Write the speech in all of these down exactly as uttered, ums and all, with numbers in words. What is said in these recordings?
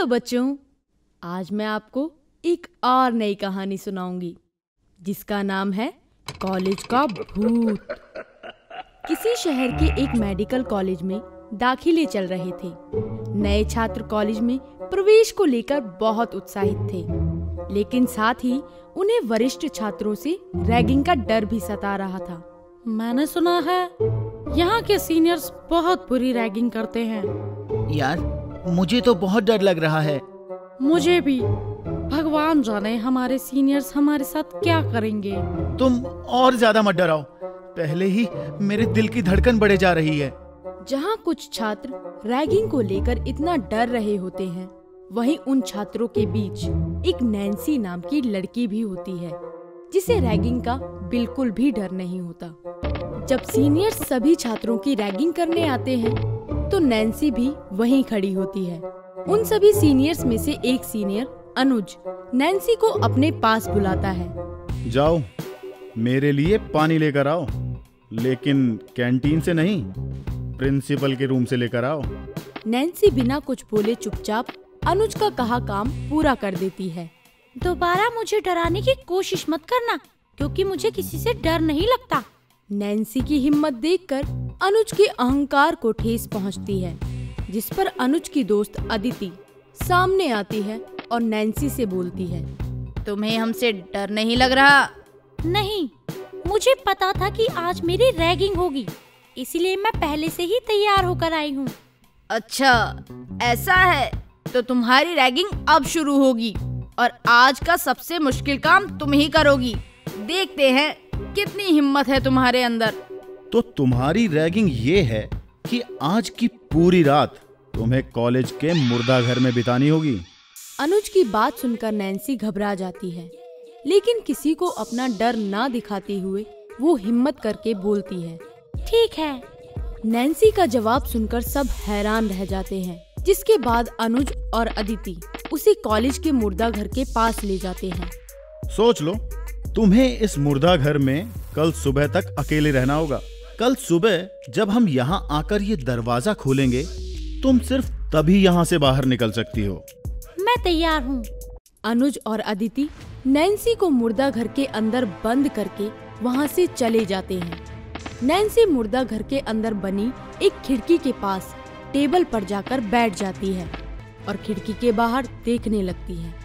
Hello बच्चों, आज मैं आपको एक और नई कहानी सुनाऊंगी जिसका नाम है कॉलेज का भूत। किसी शहर के एक मेडिकल कॉलेज में दाखिले चल रहे थे। नए छात्र कॉलेज में प्रवेश को लेकर बहुत उत्साहित थे, लेकिन साथ ही उन्हें वरिष्ठ छात्रों से रैगिंग का डर भी सता रहा था। मैंने सुना है यहाँ के सीनियर्स बहुत बुरी रैगिंग करते हैं। यार, मुझे तो बहुत डर लग रहा है। मुझे भी। भगवान जाने हमारे सीनियर्स हमारे साथ क्या करेंगे। तुम और ज्यादा मत डराओ, पहले ही मेरे दिल की धड़कन बढ़े जा रही है। जहाँ कुछ छात्र रैगिंग को लेकर इतना डर रहे होते हैं, वहीं उन छात्रों के बीच एक नैन्सी नाम की लड़की भी होती है जिसे रैगिंग का बिल्कुल भी डर नहीं होता। जब सीनियर्स सभी छात्रों की रैगिंग करने आते हैं तो नैन्सी भी वहीं खड़ी होती है। उन सभी सीनियर्स में से एक सीनियर अनुज नैन्सी को अपने पास बुलाता है। जाओ, मेरे लिए पानी लेकर आओ, लेकिन कैंटीन से नहीं, प्रिंसिपल के रूम से लेकर आओ। नैन्सी बिना कुछ बोले चुपचाप अनुज का कहा काम पूरा कर देती है। दोबारा मुझे डराने की कोशिश मत करना, क्योंकि मुझे किसी से डर नहीं लगता। नैन्सी की हिम्मत देखकर अनुज के अहंकार को ठेस पहुंचती है, जिस पर अनुज की दोस्त अदिति सामने आती है और नैन्सी से बोलती है, तुम्हें हमसे डर नहीं लग रहा? नहीं, मुझे पता था कि आज मेरी रैगिंग होगी, इसीलिए मैं पहले से ही तैयार होकर आई हूँ। अच्छा, ऐसा है तो तुम्हारी रैगिंग अब शुरू होगी और आज का सबसे मुश्किल काम तुम ही करोगी। देखते हैं कितनी हिम्मत है तुम्हारे अंदर। तो तुम्हारी रैगिंग ये है कि आज की पूरी रात तुम्हें कॉलेज के मुर्दा घर में बितानी होगी। अनुज की बात सुनकर नैन्सी घबरा जाती है, लेकिन किसी को अपना डर ना दिखाते हुए वो हिम्मत करके बोलती है, ठीक है। नैन्सी का जवाब सुनकर सब हैरान रह जाते हैं, जिसके बाद अनुज और अदिति उसे कॉलेज के मुर्दा घर के पास ले जाते हैं। सोच लो, तुम्हें इस मुर्दा घर में कल सुबह तक अकेले रहना होगा। कल सुबह जब हम यहाँ आकर ये दरवाजा खोलेंगे, तुम सिर्फ तभी यहाँ से बाहर निकल सकती हो। मैं तैयार हूँ। अनुज और अदिति नैन्सी को मुर्दा घर के अंदर बंद करके वहाँ से चले जाते हैं। नैन्सी मुर्दा घर के अंदर बनी एक खिड़की के पास टेबल पर जाकर बैठ जाती है और खिड़की के बाहर देखने लगती है।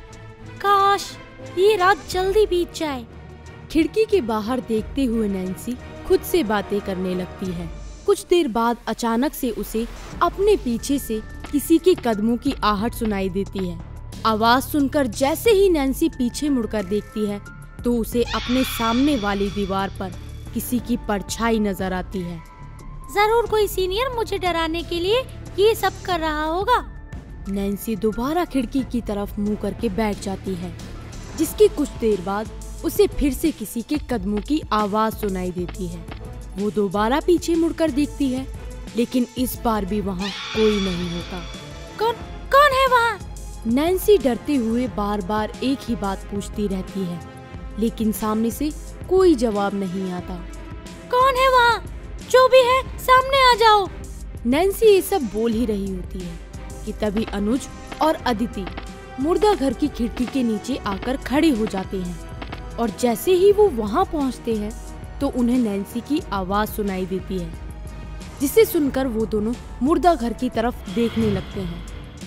काश ये रात जल्दी बीत जाए। खिड़की के बाहर देखते हुए नैन्सी खुद से बातें करने लगती है। कुछ देर बाद अचानक से उसे अपने पीछे से किसी के कदमों की आहट सुनाई देती है। आवाज सुनकर जैसे ही नैन्सी पीछे मुड़कर देखती है तो उसे अपने सामने वाली दीवार पर किसी की परछाई नजर आती है। जरूर कोई सीनियर मुझे डराने के लिए ये सब कर रहा होगा। नैन्सी दोबारा खिड़की की तरफ मुंह करके बैठ जाती है, जिसकी कुछ देर बाद उसे फिर से किसी के कदमों की आवाज सुनाई देती है। वो दोबारा पीछे मुड़कर देखती है, लेकिन इस बार भी वहाँ कोई नहीं होता। कौन कौन है वहाँ? नैन्सी डरते हुए बार बार एक ही बात पूछती रहती है, लेकिन सामने से कोई जवाब नहीं आता। कौन है वहाँ? जो भी है सामने आ जाओ। नैन्सी ये सब बोल ही रही होती है कि तभी अनुज और अदिति मुर्दा घर की खिड़की के नीचे आकर खड़े हो जाते हैं, और जैसे ही वो वहाँ पहुँचते हैं तो उन्हें नैन्सी की आवाज सुनाई देती है, जिसे सुनकर वो दोनों मुर्दा घर की तरफ देखने लगते हैं।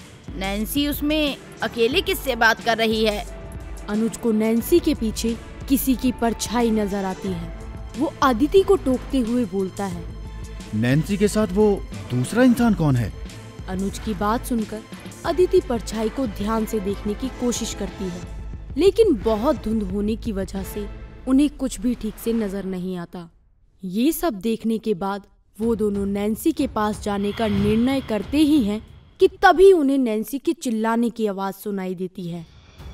नैन्सी उसमें अकेले किससे बात कर रही है? अनुज को नैन्सी के पीछे किसी की परछाई नजर आती है। वो अदिति को टोकते हुए बोलता है, नैन्सी के साथ वो दूसरा इंसान कौन है? अनुज की बात सुनकर अदिति परछाई को ध्यान से देखने की कोशिश करती है, लेकिन बहुत धुंध होने की वजह से उन्हें कुछ भी ठीक से नजर नहीं आता। ये सब देखने के बाद वो दोनों नैन्सी के पास जाने का निर्णय करते ही हैं कि तभी उन्हें नैन्सी के चिल्लाने की आवाज सुनाई देती है।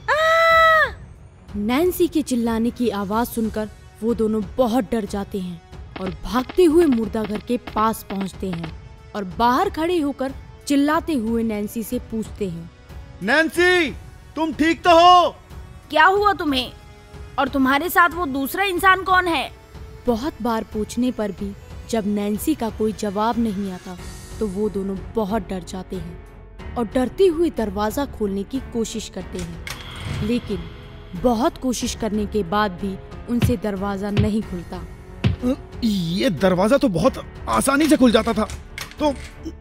नैन्सी के चिल्लाने की आवाज सुनकर वो दोनों बहुत डर जाते हैं और भागते हुए मुर्दा घर के पास पहुंचते हैं और बाहर खड़े होकर चिल्लाते हुए नैन्सी से पूछते हैं, नैन्सी, तुम ठीक तो हो? क्या हुआ तुम्हें? और तुम्हारे साथ वो दूसरा इंसान कौन है? बहुत बार पूछने पर भी जब नैन्सी का कोई जवाब नहीं आता तो वो दोनों बहुत डर जाते हैं और डरते हुए दरवाजा खोलने की कोशिश करते हैं, लेकिन बहुत कोशिश करने के बाद भी उनसे दरवाजा नहीं खुलता। ये दरवाजा तो बहुत आसानी से खुल जाता था, तो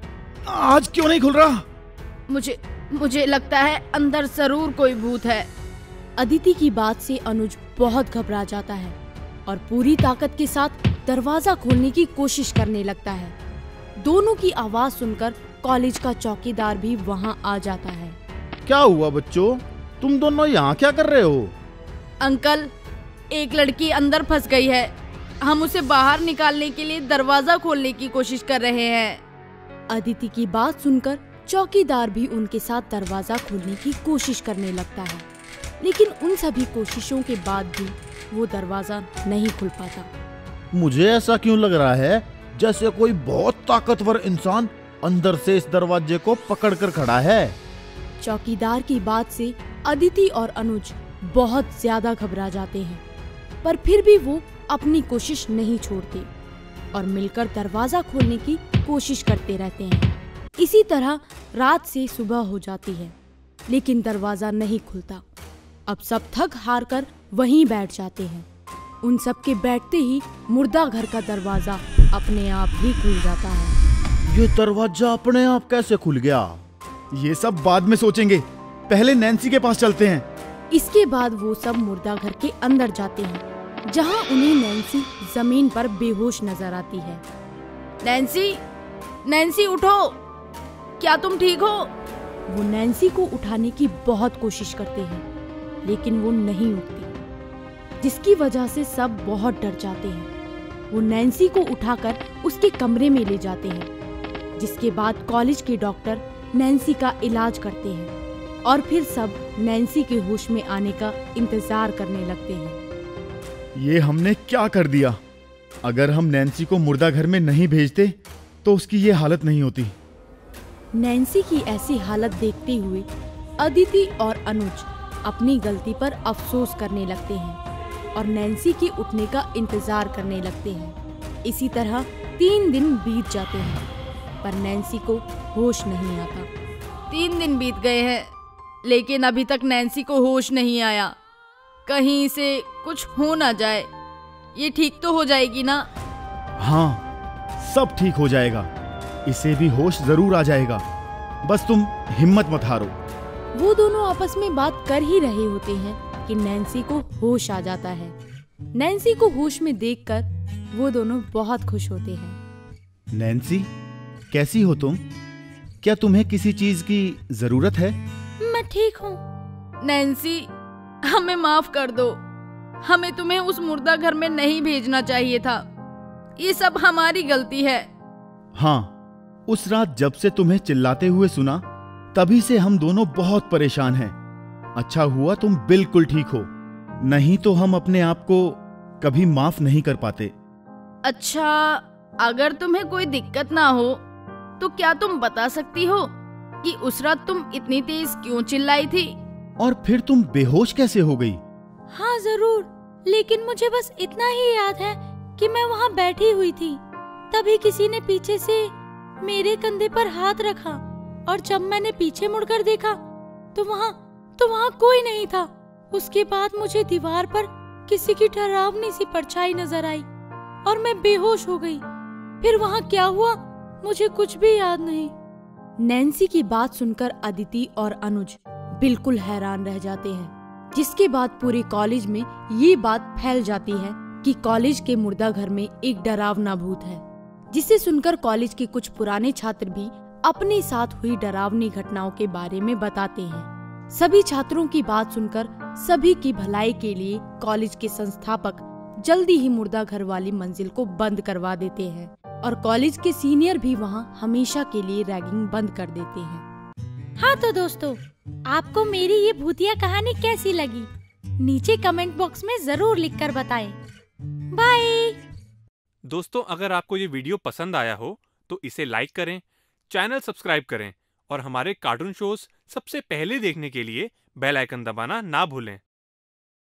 आज क्यों नहीं खुल रहा? मुझे मुझे लगता है अंदर जरूर कोई भूत है। अदिति की बात से अनुज बहुत घबरा जाता है और पूरी ताकत के साथ दरवाजा खोलने की कोशिश करने लगता है। दोनों की आवाज सुनकर कॉलेज का चौकीदार भी वहां आ जाता है। क्या हुआ बच्चों, तुम दोनों यहाँ क्या कर रहे हो? अंकल, एक लड़की अंदर फंस गई है। हम उसे बाहर निकालने के लिए दरवाजा खोलने की कोशिश कर रहे हैं। अदिति की बात सुनकर चौकीदार भी उनके साथ दरवाजा खोलने की कोशिश करने लगता है, लेकिन उन सभी कोशिशों के बाद भी वो दरवाजा नहीं खुल पाता। मुझे ऐसा क्यों लग रहा है जैसे कोई बहुत ताकतवर इंसान अंदर से इस दरवाजे को पकड़कर खड़ा है। चौकीदार की बात से अदिति और अनुज बहुत ज्यादा घबरा जाते हैं, पर फिर भी वो अपनी कोशिश नहीं छोड़ते और मिलकर दरवाजा खोलने की कोशिश करते रहते हैं। इसी तरह रात से सुबह हो जाती है, लेकिन दरवाजा नहीं खुलता। अब सब थक हार कर वहीं बैठ जाते हैं। उन सब के बैठते ही मुर्दा घर का दरवाजा अपने आप ही खुल जाता है। ये दरवाजा अपने आप कैसे खुल गया? ये सब बाद में सोचेंगे, पहले नैन्सी के पास चलते हैं। इसके बाद वो सब मुर्दा घर के अंदर जाते हैं, जहाँ उन्हें नैन्सी जमीन पर बेहोश नजर आती है। नैन्सी, नैन्सी उठो, क्या तुम ठीक हो? वो नैन्सी को उठाने की बहुत कोशिश करते हैं, लेकिन वो नहीं उठती, जिसकी वजह से सब बहुत डर जाते हैं। वो नैन्सी को उठाकर उसके कमरे में ले जाते हैं, जिसके बाद कॉलेज के डॉक्टर नैन्सी का इलाज करते हैं और फिर सब नैन्सी के होश में आने का इंतजार करने लगते हैं। ये हमने क्या कर दिया? अगर हम नैन्सी को मुर्दा घर में नहीं भेजते तो उसकी ये हालत नहीं होती। नैन्सी की ऐसी हालत देखते हुए अदिति और अनुज अपनी गलती पर अफसोस करने लगते हैं और नैन्सी के उठने का इंतजार करने लगते हैं। इसी तरह तीन दिन बीत जाते हैं, पर नैन्सी को होश नहीं आता। तीन दिन बीत गए हैं, लेकिन अभी तक नैन्सी को होश नहीं आया। कहीं इसे कुछ हो ना जाए। ये ठीक तो हो जाएगी ना? हाँ, सब ठीक हो जाएगा। इसे भी होश जरूर आ जाएगा, बस तुम हिम्मत मत हारो। वो दोनों आपस में बात कर ही रहे होते हैं कि नैन्सी को होश आ जाता है। नैन्सी को होश में देखकर वो दोनों बहुत खुश होते हैं। नैन्सी, कैसी हो तुम? क्या तुम्हें किसी चीज की जरूरत है? मैं ठीक हूँ। नैन्सी, हमें माफ कर दो। हमें तुम्हें उस मुर्दा घर में नहीं भेजना चाहिए था। ये सब हमारी गलती है। हाँ, उस रात जब से तुम्हें चिल्लाते हुए सुना, तभी से हम दोनों बहुत परेशान हैं। अच्छा हुआ तुम बिल्कुल ठीक हो, नहीं तो हम अपने आप को कभी माफ नहीं कर पाते। अच्छा, अगर तुम्हें कोई दिक्कत ना हो तो क्या तुम बता सकती हो कि उस रात तुम इतनी तेज क्यों चिल्लाई थी? और फिर तुम बेहोश कैसे हो गई? हाँ जरूर, लेकिन मुझे बस इतना ही याद है कि मैं वहाँ बैठी हुई थी, तभी किसी ने पीछे से मेरे कंधे पर हाथ रखा और जब मैंने पीछे मुड़कर देखा तो वहाँ तो वहाँ कोई नहीं था। उसके बाद मुझे दीवार पर किसी की डरावनी सी परछाई नजर आई और मैं बेहोश हो गई। फिर वहाँ क्या हुआ मुझे कुछ भी याद नहीं। नैन्सी की बात सुनकर अदिति और अनुज बिल्कुल हैरान रह जाते हैं, जिसके बाद पूरे कॉलेज में ये बात फैल जाती है कि कॉलेज के मुर्दा घर में एक डरावना भूत है, जिसे सुनकर कॉलेज के कुछ पुराने छात्र भी अपने साथ हुई डरावनी घटनाओं के बारे में बताते हैं। सभी छात्रों की बात सुनकर सभी की भलाई के लिए कॉलेज के संस्थापक जल्दी ही मुर्दा घर वाली मंजिल को बंद करवा देते हैं और कॉलेज के सीनियर भी वहां हमेशा के लिए रैगिंग बंद कर देते हैं। हाँ तो दोस्तों, आपको मेरी ये भूतिया कहानी कैसी लगी? नीचे कमेंट बॉक्स में जरूर लिखकर बताएं। बाय। दोस्तों, अगर आपको ये वीडियो पसंद आया हो तो इसे लाइक करें, चैनल सब्सक्राइब करें और हमारे कार्टून शोज सबसे पहले देखने के लिए बेल आइकन दबाना ना भूलें।